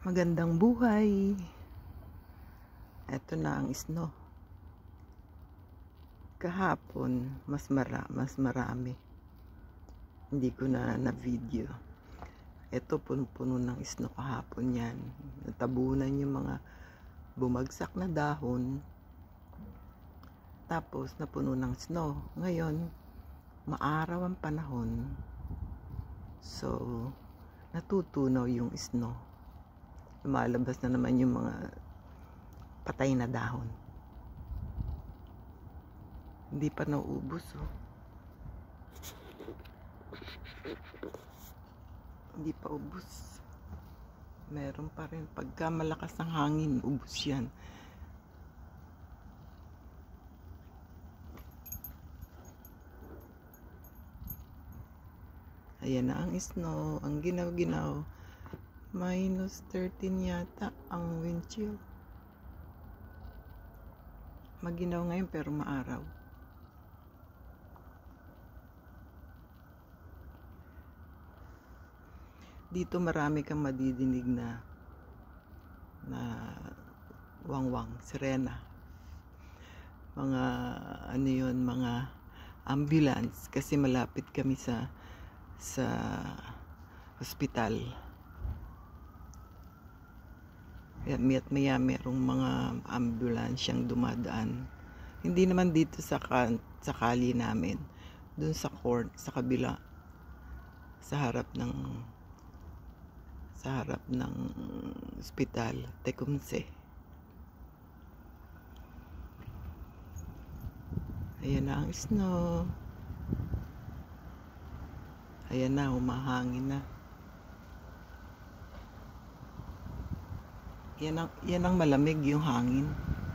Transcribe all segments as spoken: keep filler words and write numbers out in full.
Magandang buhay. Eto na ang snow. Kahapon, mas mara, mas marami. Hindi ko na na-video. Eto, puno-puno ng snow kahapon yan. Natabunan yung mga bumagsak na dahon. Tapos, napuno ng snow. Ngayon, maaraw ang panahon. So, natutunaw yung snow. Lumalabas na naman yung mga patay na dahon. Hindi pa nauubos, oh. Hindi pa ubos. Meron pa rin. Pagka malakas ang hangin, ubos yan. Ayan na ang snow. Ang ginaw-ginaw. minus thirteen yata ang wind chill. Maginaw ngayon pero maaraw. Dito marami kang madidinig na na wangwang, sirena. Mga ano yun, mga ambulance kasi malapit kami sa sa hospital. At maya merong mga ambulansyang dumadaan. Hindi naman dito sa kan sa kali namin, dun sa court, sa kabila, sa harap ng sa harap ng hospital, Tecumseh. Ayan na ang snow. Ayan na, humahangin na. Yan ang, yan ang malamig, yung hangin.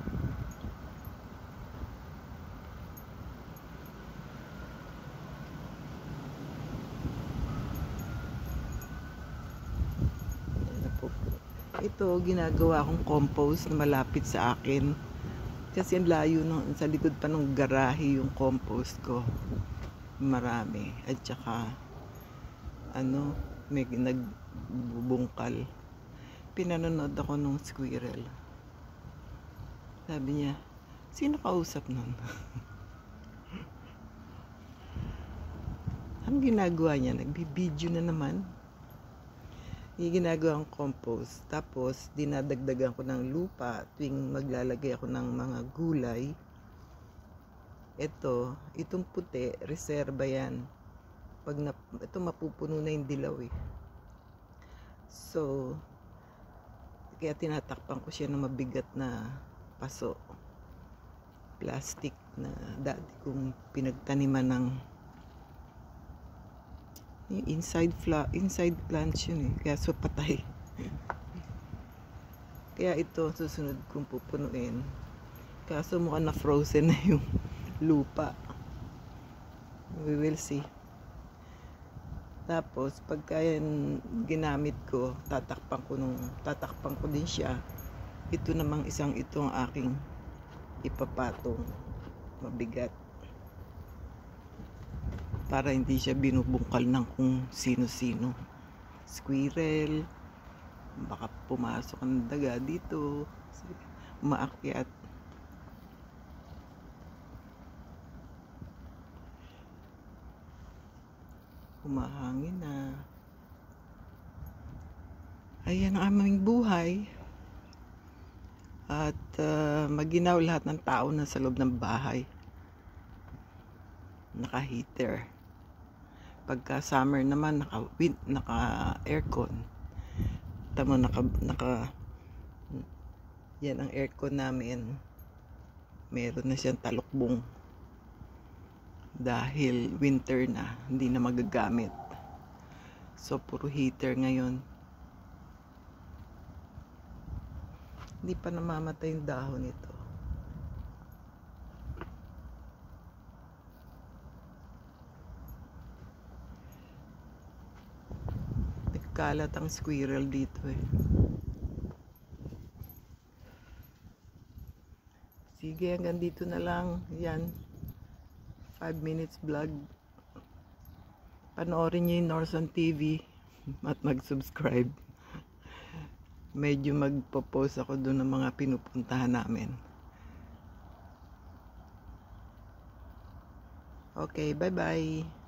Ito, ginagawa akong compost na malapit sa akin. Kasi ang layo ng, sa likod pa ng garahe yung compost ko. Marami. At saka, ano, may nagbubungkal. Pinanonood ako nung squirrel. Sabi niya, sino kausap nun? Ang ginagawa niya, nagbibideo na naman. Yung ginagawa ang compost. Tapos, dinadagdagan ko ng lupa tuwing maglalagay ako ng mga gulay. Ito, itong puti, reserba yan. Pag na, ito mapupuno na yung dilaw eh. So, kaya tinatakpan ko siya ng mabigat na paso. Plastic na dati kong pinagtaniman ng inside fla inside plants yun eh. Kaya so patay. Kaya ito susunod kong pupunuin. Kaso mukhang na frozen na yung lupa. We will see. Tapos, pagka yan ginamit ko, tatakpan ko nung, tatakpan ko din siya. Ito namang isang ito ang aking ipapatong. Mabigat. Para hindi siya binubungkal ng kung sino-sino. Squirrel. Baka pumasok ang daga dito. Maakyat. Humahangin na. Ayan ang aming buhay. At uh, maginaw lahat ng tao na sa loob ng bahay. Naka-heater. Pagka summer naman, naka-wind, naka-aircon. Tama, naka, naka yan ang aircon namin. Meron na siyang talukbong. Dahil winter na, hindi na magagamit. So, puro heater ngayon. Hindi pa namamatay yung dahon ito. Nagkalat ang squirrel dito eh. Sige, hanggang dito na lang. Yan. five minutes vlog. Panoorin niyo yung Norson T V at mag-subscribe. medyo magpo-post ako doon ng mga pinupuntahan namin. Okay, bye-bye.